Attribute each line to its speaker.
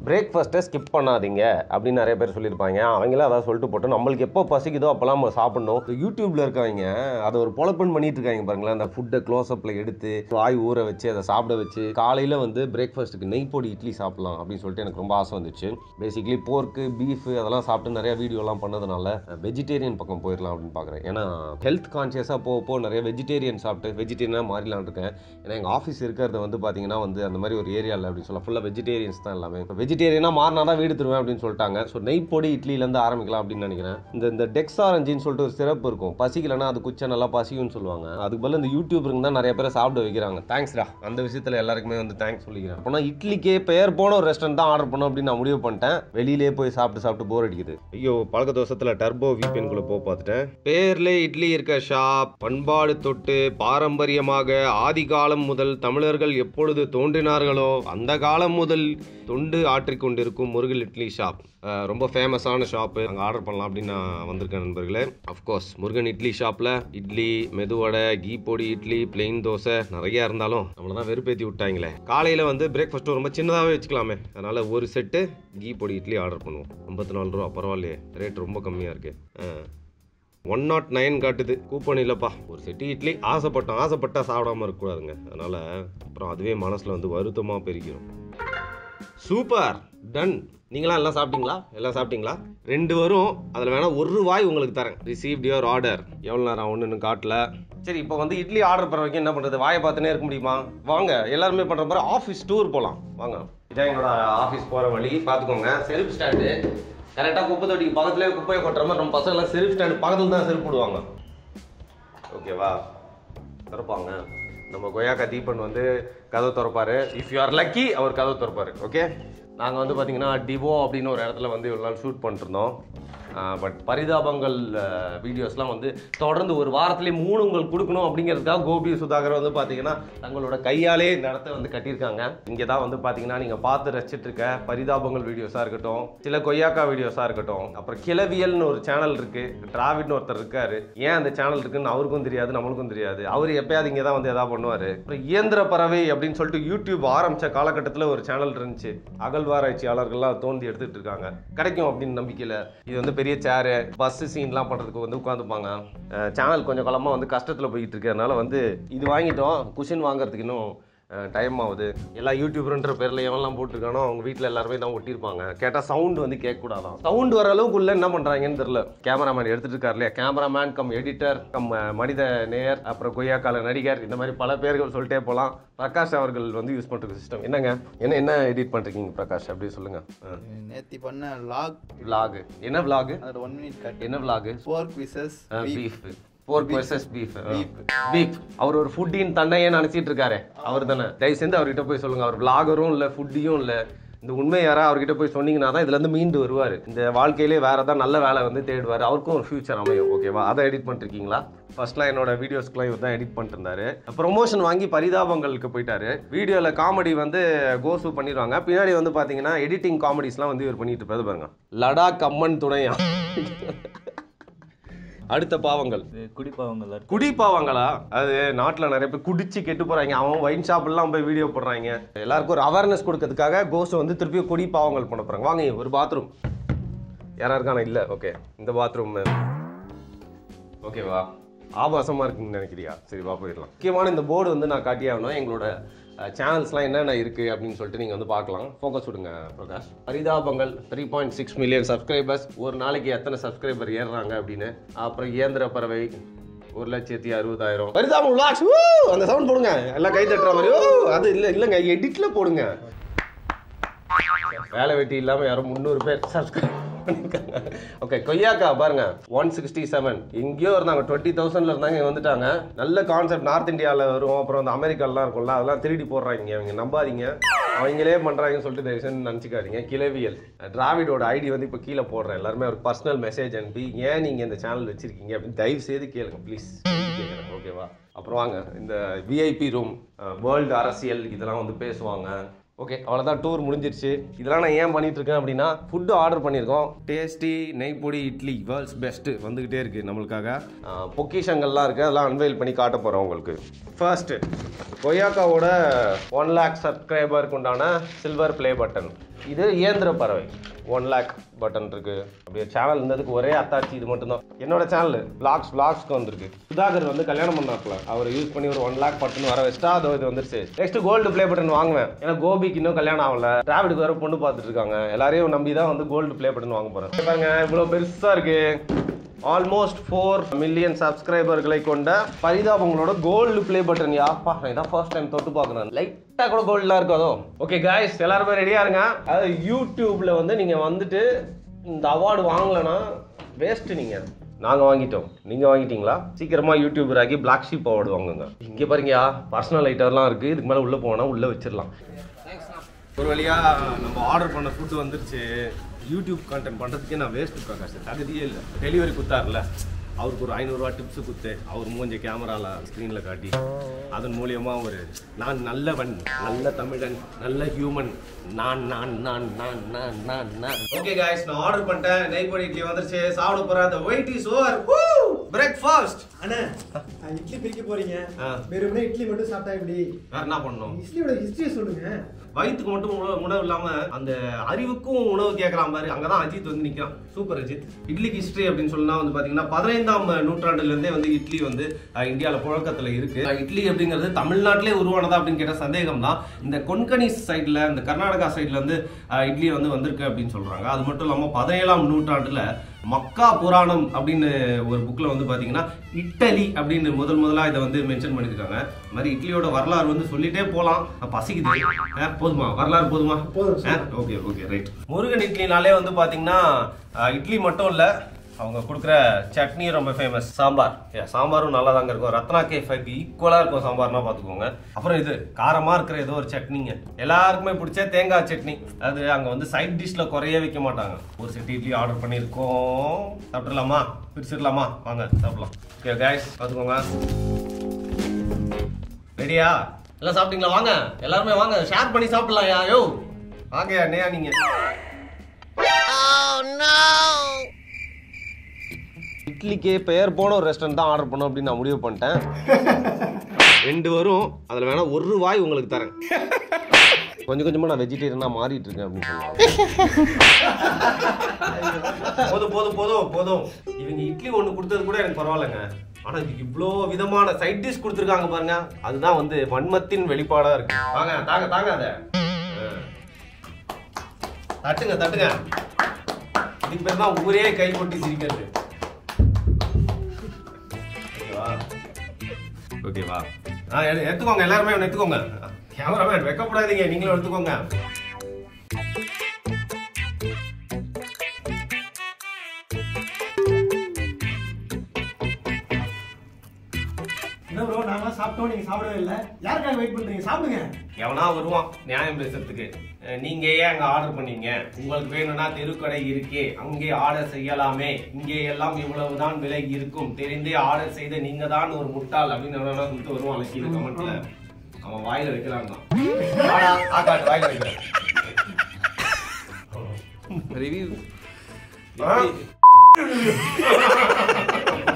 Speaker 1: பிரேக்ஃபாஸ்ட்டை skip பண்ணாதீங்க அப்படின்னு நிறைய பேர் சொல்லியிருப்பாங்க. அவங்களே அதான் சொல்லிட்டு போட்டு நம்மளுக்கு எப்போ பசிக்குதோ அப்போலாம் நம்ம சாப்பிடணும். யூடியூப்ல இருக்கவங்க அதை ஒரு பொழப்புன்னு பண்ணிட்டு இருக்காங்க பாருங்களேன். அந்த ஃபுட்டை க்ளோஸ்அப்பில் எடுத்து வாய் ஊற வச்சு அதை சாப்பிட வச்சு காலையில் வந்து பிரேக்ஃபாஸ்ட்டுக்கு நெய் பொடி இட்லி சாப்பிடலாம் அப்படின்னு சொல்லிட்டு எனக்கு ரொம்ப ஆசை வந்துச்சு. பேசிக்கலி போர்க்கு பீஃப் அதெல்லாம் சாப்பிட்டு நிறைய வீடியோலாம் பண்ணதுனால வெஜிடேரியன் பக்கம் போயிடலாம் அப்படின்னு பார்க்குறேன். ஏன்னா ஹெல்த் கான்ஷியஸாக போக நிறைய வெஜிடேரியன் சாப்பிட்டு வெஜிடேரியனாக மாறிலான் இருக்கேன். ஏன்னா எங்கள் ஆஃபீஸ் இருக்கிறது வந்து பார்த்தீங்கன்னா வந்து அந்த மாதிரி ஒரு ஏரியாவில் அப்படின்னு சொல்ல ஃபுல்லாக வெஜிடேரியன்ஸ் தான் எல்லாமே. இப்போ வெஜிடேரியனாக மாறினா தான் வீடு தருவேன் அப்படின்னு சொல்லிட்டாங்க. ஸோ நெய் பொடி இட்லிலேருந்து ஆரம்பிக்கலாம் அப்படின்னு நினைக்கிறேன். இந்த டெக்ஸாரஞ்சின்னு சொல்லிட்டு ஒரு சிறப்பு இருக்கும். பசிக்கலைன்னா அது குச்சா நல்லா பசிக்கும்னு சொல்லுவாங்க. அதுக்கு பதில் இந்த யூடியூபருங்க தான் நிறைய பேரை சாப்பிட வைக்கிறாங்க. தேங்க்ஸ்டா, அந்த விஷயத்தில் எல்லாருக்குமே வந்து தேங்க்ஸ் சொல்லிக்கிறேன். ஆனால் இட்லிக்கே பெயர் போன ஒரு ரெஸ்டாரண்ட் தான் ஆர்டர் பண்ணோம் அப்படின்னு நான் முடிவு பண்ணிட்டேன். வெளியிலே போய் சாப்பிட்டு போர் அடிக்குது. ஐயோ, பழக்க தோசத்தில் டர்போ விபிஎன்குள்ளே போய் பார்த்துட்டேன். பேர்ல இட்லி இருக்க ஷாப், பண்பாடு தொட்டு பாரம்பரியமாக ஆதி காலம் முதல் தமிழர்கள் எப்பொழுது தோன்றினார்களோ அந்த காலம் முதல் தொண்டு ஆற்றிக்கொண்டிருக்கும் முருகல் இட்லி ஷாப். ரொம்ப ஃபேமஸான ஷாப்பு. அங்கே ஆர்டர் பண்ணலாம் அப்படின்னு நான் வந்திருக்கேன் நண்பர்களே. அஃப்கோர்ஸ் முருகன் இட்லி ஷாப்பில் இட்லி, மெதுவடை, கீ பொடி இட்லி, பிளெயின் தோசை நிறையா இருந்தாலும் நம்மளை தான் வெறுப்பேற்றி விட்டாங்களே. காலையில் வந்து பிரேக்ஃபாஸ்ட்டு ரொம்ப சின்னதாகவே வச்சுக்கலாமே. அதனால் ஒரு செட்டு கீ பொடி இட்லி ஆர்டர் பண்ணுவோம். 54 ரூபா, பரவாயில்லையே, ரேட் ரொம்ப கம்மியாக இருக்குது. 109 காட்டுது, கூப்பன் இல்லைப்பா. ஒரு செட்டு இட்லி ஆசைப்பட்டா சாப்பிடாம இருக்கக்கூடாதுங்க. அதனால் அப்புறம் அதுவே மனசில் வந்து வருத்தமாக பெருகிடும். Super, ton. நீங்களாம் எல்லாம் சாப்பிட்டீங்களா? 2 வரும், அதில் வேணால் ஒரு வாய் உங்களுக்கு தரேன். Received your order. எவ்வளோ நேரம் ஒன்று காட்டல. சரி, இப்போ வந்து இட்லி ஆர்டர் பண்ணுற வரைக்கும் என்ன பண்ணுறது? வாயை பார்த்துனே இருக்க முடியுமா? வாங்க எல்லாருமே பண்ணுற மாதிரி ஆஃபீஸ் டூர் போகலாம். வாங்க, இதான் எங்களோட ஆஃபீஸ் போகிற வழி. பார்த்துக்கோங்க, செல்ஃப் ஸ்டாண்டு. கரெக்டாக குப்பை தொட்டிக்கு பக்கத்துலேயே குப்பையை கொட்டுற மாதிரி நம்ம பசங்களாம் செல்ஃப் ஸ்டாண்டு பக்கத்தில் தான் செல்ஃப் போடுவாங்க. ஓகேவா? திறப்பாங்க. நம்ம கொய்யாக்கா தீபன் வந்து கதவு திறப்பார். இஃப் யூ ஆர் லக்கி அவர் கதவு திறப்பார். ஓகே, நாங்கள் வந்து பார்த்திங்கன்னா டிவோ அப்படின்னு ஒரு இடத்துல வந்து இவ்வளோ நாள் ஷூட் பண்ணிருந்தோம். பட் பரிதாபங்கள் வீடியோஸ்லாம் வந்து தொடர்ந்து ஒரு வாரத்துலேயே 3 உங்களுக்கு கொடுக்கணும் அப்படிங்கிறதுக்காக கோபி சுதாகர் வந்து பார்த்தீங்கன்னா தங்களோட கையாலே இந்த இடத்த வந்து கட்டியிருக்காங்க. இங்கே தான் வந்து பார்த்தீங்கன்னா நீங்கள் பார்த்து ரசிச்சுட்டு இருக்க பரிதாபங்கள் வீடியோஸாக இருக்கட்டும், சில கொய்யாக்கா வீடியோஸாக இருக்கட்டும், அப்புறம் கிளவியல்னு ஒரு சேனல் இருக்குது, டிராவிட்னு ஒருத்தர் இருக்காரு. ஏன் அந்த சேனல் இருக்குன்னு அவருக்கும் தெரியாது, நம்மளுக்கும் தெரியாது. அவர் எப்பயாவது இங்கே தான் வந்து எதாவது பண்ணுவார். அப்புறம் இயந்திர பறவை அப்படின்னு சொல்லிட்டு யூடியூப் ஆரம்பித்த காலகட்டத்தில் ஒரு சேனல் இருந்துச்சு. அகழ்வாராய்ச்சியாளர்கள்லாம் தோண்டி எடுத்துகிட்டு இருக்காங்க. கிடைக்கும் அப்படின்னு நம்பிக்கையில் இது வந்து பெரிய சேரு, பஸ் சீன்லாம் பண்ணுறதுக்கு வந்து உட்காந்துப்பாங்க. சேனல் கொஞ்சம் காலமாக வந்து கஷ்டத்தில் போய்கிட்டு இருக்கிறதுனால வந்து இது வாங்கிட்டோம். குஷின் வாங்குறதுக்கு இன்னும் டைம் ஆகுது. எல்லா யூடியூபர்ன்ற பேரில் எவெல்லாம் போட்டிருக்கானோ அவங்க வீட்டில் எல்லாருமே தான் ஒட்டியிருப்பாங்க. கேட்டால் சவுண்டு வந்து கேட்கக்கூடாதான். சவுண்டு வர அளவுக்குள்ள என்ன பண்ணுறாங்கன்னு தெரியல. கேமராமேன் எடுத்துகிட்டு இருக்காரு இல்லையா, கேமராமேன் கம் எடிட்டர் கம் மனித நேயர், அப்புறம் கொய்யாக்கால நடிகர், இந்த மாதிரி பல பேர்கள் சொல்லிட்டே போகலாம். பிரகாஷ் அவர்கள் வந்து யூஸ் பண்ணுற சிஸ்டம் என்னங்க? என்ன எடிட் பண்ணுறீங்க பிரகாஷ்? அப்படி சொல்லுங்கள்.
Speaker 2: நேத்தி பண்ண vlog.
Speaker 1: என்ன vlog?
Speaker 2: அது 1 minute
Speaker 1: என்ன vlog?
Speaker 2: pork versus beef.
Speaker 1: Pork versus beef. அவர் ஒரு ஃபுட்டின்னு தன்னையே நினைச்சிட்டு இருக்காரு. அவர் தானே? தயவு செஞ்சு அவர்கிட்ட போய் சொல்லுங்க. அவர் விளாகரும் இல்லை, ஃபுட்டியும் இல்லை. இந்த உண்மை யாரா அவர்கிட்ட போய் சொன்னீங்கன்னா தான் இதுல இருந்து மீண்டு வருவார். இந்த வாழ்க்கையிலே வேற ஏதாவது நல்ல வேலை வந்து தேடுவார். அவருக்கும் ஒரு ஃபியூச்சர் அமையும். ஓகேவா? அதை எடிட் பண்ணிருக்கீங்களா? ஃபர்ஸ்ட்லாம் என்னோட வீடியோஸ்க்குலாம் இவர் தான் எடிட் பண்ணிட்டு இருந்தாரு. ப்ரொமோஷன் வாங்கி பரிதாபங்களுக்கு போயிட்டாரு. வீடியோவில் காமெடி வந்து கோசு பண்ணிடுவாங்க. பின்னாடி வந்து பார்த்தீங்கன்னா எடிட்டிங் காமெடிஸ்லாம் வந்து இவர் பண்ணிட்டு இருப்பாரு. பாருங்க, லடாக் அம்மன் துணையா. அடுத்த பாவங்கள் குடிப்பாவங்களா? அது நாட்டில் நிறைய பேர் குடிச்சு கெட்டு போறாங்க. அவன் ஒயின் ஷாப்லாம் போய் வீடியோ போடுறாங்க. எல்லாருக்கும் ஒரு அவேர்னஸ் கொடுக்கறதுக்காக கோஸ்ட் வந்து திருப்பியும் குடி பாவங்கள் பண்ண போறாங்க. வாங்க, ஒரு பாத்ரூம் யாரா இருக்கானா? இல்லை. ஓகே, இந்த பாத்ரூம் ஓகேவா? ஆபாசமாக இருக்குன்னு நினைக்கிறியா? சரி, வா போயிடலாம். முக்கியமான இந்த போர்டு வந்து நான் காட்டியாகணும். எங்களோட சேனல்ஸ்லாம் என்னென்ன இருக்குது அப்படின்னு சொல்லிட்டு நீங்கள் வந்து பார்க்கலாம். ஃபோக்கஸ் விடுங்க பிரகாஷ். பரிதாபங்கள் 3.6 மில்லியன் சப்ஸ்கிரைபர்ஸ். ஒரு நாளைக்கு எத்தனை சப்ஸ்கிரைபர் ஏறுறாங்க அப்படின்னு. அப்புறம் இயந்திர பறவை 1,60,000. பரிதாபம் vlogs. அந்த சவுண்ட் போடுங்க, எல்லாம் கை தட்டுற மாதிரி. அது இல்லைங்க, எடிட்டில் போடுங்க. வேலை வெட்டி இல்லாமல் யாரும் 300 பேர் சப்ஸ்கிரைப் பண்ணியிருக்காங்க. ஓகே, கொய்யாக்கா பாருங்க 167. எங்கேயோ இருந்தாங்க, 20,000ல இருந்தாங்க, இங்கே வந்துட்டாங்க. நல்ல கான்செப்ட். நார்த் இந்தியாவில் வரும், அப்புறம் அந்த அமெரிக்காலாம் இருக்கும்ல, அதெல்லாம் திருடி போடுறாங்க. அவங்க நம்பாதீங்க, அவங்களே பண்ணுறாங்கன்னு சொல்லிட்டு தயவுசெய்து நினச்சிக்காதீங்க. கிளவியல் டிராவிடோட ஐடி வந்து இப்போ கீழே போடுறேன். எல்லாருமே ஒரு பர்சனல் மெசேஜ் அனுப்பி ஏன் நீங்கள் இந்த சேனல் வச்சிருக்கீங்க அப்படின்னு தயவு செய்து கேளுங்க ப்ளீஸ். கேட்குறேன், ஓகேவா? அப்புறம் வாங்க, இந்த விஐபி ரூம், வேர்ல்டு அரசியல் இதெல்லாம் வந்து பேசுவாங்க. ஓகே, அவ்வளோதான், டூர் முடிஞ்சிருச்சு. இதெல்லாம் நான் ஏன் பண்ணிட்டு இருக்கேன் அப்படின்னா, ஃபுட்டு ஆர்டர் பண்ணியிருக்கோம். டேஸ்டி நெய் பொடி இட்லி வேர்ல்ட்ஸ் பெஸ்ட்டு வந்துக்கிட்டே இருக்குது நம்மளுக்காக. பொக்கிஷங்கள்லாம் இருக்குது, அதெல்லாம் அன்வைல் பண்ணி காட்ட போகிறோம் உங்களுக்கு. ஃபர்ஸ்ட்டு கொய்யாக்காவோட 1 lakh சப்ஸ்கிரைபருக்கு உண்டான சில்வர் ப்ளே பட்டன். இது இயந்திர பறவை 1 lakh பட்டன் இருக்குது. அப்படியே சேனல் இருந்ததுக்கு ஒரே அத்தாச்சி இது மட்டும்தான். என்னோட சேனல் விளாக்ஸ்க்கு வந்திருக்கு. சுதாகர் வந்து கல்யாணம் பண்ணாப்புல அவர் யூஸ் பண்ணி ஒரு 1 lakh பட்டன் வர வச்சுட்டா அது இது வந்துருச்சு. நெக்ஸ்ட் கோல்டு ப்ளே பட்டன் வாங்குவேன். ஏன்னா கோபிக்கு இன்னும் கல்யாணம் ஆகல, டிராவிடுக்கு வேற பொண்ணு பார்த்துட்டு இருக்காங்க. எல்லாரையும் நம்பி தான் வந்து கோல்டு ப்ளே பட்டன் வாங்க போகிறேன். பாருங்க இவ்வளோ பெருசாக இருக்கு. ஆல்மோஸ்ட் 4 மில்லியன் சப்ஸ்கிரைபர்களை கொண்ட பரிதாபங்களோட கோல்டு ப்ளே பட்டன். யாப்பா, நான் இதான் ஃபர்ஸ்ட் டைம் தொட்டு பார்க்குறேன். லைட்டாக கூட கோல்டெலாம் இருக்காதோ. ஓகே காய்ஸ், எல்லாருமே ரெடியாக இருங்க. அதாவது யூடியூப்பில் வந்து நீங்கள் வந்துட்டு இந்த அவார்டு வாங்கலைன்னா வேஸ்ட்டு. நீங்கள் நாங்கள் வாங்கிட்டோம், நீங்கள் வாங்கிட்டீங்களா? சீக்கிரமாக யூடியூபர் ஆகி பிளாக் ஷீப் அவார்டு வாங்குங்க. இங்கே பாருங்கயா, பர்சனல் ஐட்டம்லாம் இருக்குது. இதுக்கு மேலே உள்ளே போனால் உள்ளே வச்சிடலாம். ஒரு வழியாக நம்ம ஆர்டர் பண்ண ஃபுட்டு வந்துருச்சு. யூடியூப் கான்டென்ட் பண்ணுறதுக்கே நான் வேஸ்ட்டு பிரகாஷ், தகுதியே இல்லை. டெலிவரி கொடுத்தாருல, அவருக்கு ஒரு 500 ரூபா டிப்ஸு கொடுத்து அவர் மூஞ்ச கேமராவில் ஸ்க்ரீனில் காட்டி அதன் மூலியமாக ஒரு நான் நல்லவன், நல்ல தமிழன், நல்ல ஹியூமன், நான் நான் நான் நான் நான் நான் நான். ஓகே காய்ஸ், நான் ஆர்டர் பண்ணிட்டேன். நெய் பொடி இட்லி வந்துருச்சு. சாப்பிட போகிறேன். The wait is over. Breakfast.
Speaker 3: அண்ணா, இட்லி பிரிக்க போறீங்க. வெறுமனே இட்லி மட்டும் சாப்பிட்டா எப்படி?
Speaker 1: வேற என்ன பண்ணணும்?
Speaker 3: இட்லியோட ஹிஸ்டரியை சொல்லுங்க.
Speaker 1: வயிற்றுக்கு மட்டும் உணவு இல்லாம அந்த அறிவுக்கும் உணவு கேட்கறான் பாரு, அங்கதான் அஜித் வந்து நிற்கிறான். சூப்பர் அஜித். இட்லிக்கு ஹிஸ்டரி அப்படின்னு சொன்னா வந்து பாத்தீங்கன்னா 15ஆம் நூற்றாண்டுல இருந்தே வந்து இட்லி வந்து இந்தியாவில் புழக்கத்துல இருக்கு. இட்லி அப்படிங்கிறது தமிழ்நாட்டிலே உருவானதா அப்படின்னு கேட்ட சந்தேகம் தான். இந்த கொன்கனி சைட்ல, இந்த கர்நாடகா சைட்ல வந்து இட்லி வந்து வந்திருக்கு அப்படின்னு சொல்றாங்க. அது மட்டும் இல்லாம 17ஆம் நூற்றாண்டுல மக்கா புராணம் அப்படின்னு ஒரு புக்ல வந்து பாத்தீங்கன்னா இட்டலி அப்படின்னு முதலா இதை வந்து மென்ஷன் பண்ணிருக்காங்க. இந்த மாதிரி இட்லியோட வரலாறு வந்து சொல்லிட்டே போலாம். பசிக்குது. போதுமா வரலாறு? போதுமா? Okay okay right. முருகன் இட்லினாலே வந்து பாத்தீங்கன்னா இட்லி மட்டும் இல்ல, அவங்க கொடுக்குற சட்னி ரொம்ப ஃபேமஸ். சாம்பார், சாம்பாரும் நல்லா தாங்க இருக்கும். ரத்னா கேஃபைக்கு ஈக்குவலா இருக்கும் சாம்பார்னா பாத்துக்கோங்க. அப்புறம் இது காரமா இருக்கிற ஏதோ ஒரு சட்னிங்க, எல்லாருக்குமே பிடிச்ச தேங்காய் சட்னி. அது அங்க வந்து சைட் டிஷ்ல குறைய வைக்க மாட்டாங்க. ஒரு செட் இட்லி ஆர்டர் பண்ணிருக்கோம். சாப்பிடலாமா? பிரிச்சிடலாமா? வாங்க சாப்பிடலாம். ஓகே கைஸ், பாத்துக்கோங்க. ரெடியா? எல்லாம் சாப்பிட்டீங்களா? வாங்க எல்லாருமே வாங்க, ஷேர் பண்ணி சாப்பிடலாம். யோ வாங்க அண்ணையா நீங்க. இட்லிக்கு பெயர் போன ஒரு ரெஸ்டாரண்ட் தான் ஆர்டர் பண்ணோம் அப்படின்னு நான் முடிவு பண்ணிட்டேன். 2 வரும், அதில் வேணா ஒரு வாய் உங்களுக்கு தரேன். கொஞ்சம் கொஞ்சமாக நான் வெஜிடேரியனாக மாறிட்டு இருக்கேன் அப்படின்னு சொல்லலாம். போதும் போதும் போதும் போதும். இவங்க இட்லி ஒன்று கொடுத்தது கூட எனக்கு பரவாயில்லைங்க. ஆனால் இதுக்கு இவ்வளோ விதமான சைட் டிஷ் கொடுத்துருக்காங்க பாருங்க, அதுதான் வந்து வன்மத்தின் வெளிப்பாடாக இருக்கு. வாங்க தாங்க தாங்க, அதை தட்டுங்க தட்டுங்க. இதுக்கு பேர் தான் ஊரே கை கொட்டி சிரிக்கிறது. ஓகேவா? எடுத்துக்கோங்க, எல்லாருமே எடுத்துக்கோங்க. கேமராமேன் வைக்கப்படாதீங்க, நீங்களும் எடுத்துக்கோங்க.
Speaker 3: என்ன ப்ரோ, நாங்களாம் சாப்பிட்டோம், நீங்க சாப்பிடவே இல்லை. யாருக்காக வெயிட் பண்றீங்க? சாப்பிடுங்க.
Speaker 1: எவனா வருவான் நியாயம் பேசுறதுக்கு. நீங்க ஏன் அங்க ஆர்டர் பண்ணீங்க? உங்களுக்கு வேணும்னா தெருக்கடை இருக்கே, அங்கே ஆர்டர் செய்யலாமே. இங்கே எல்லாம் இவ்வளவுதான் விலை இருக்கும், தெரிந்தே ஆர்டர் செய்த நீங்க தான் ஒரு முட்டாள் அப்படின்னு எவனா சொல்லிட்டு வருவான் கீழே கமெண்ட்ல. அவன் வாயில வைக்கலாம் தான். வாயில வைக்கலாம். ரிவ்யூ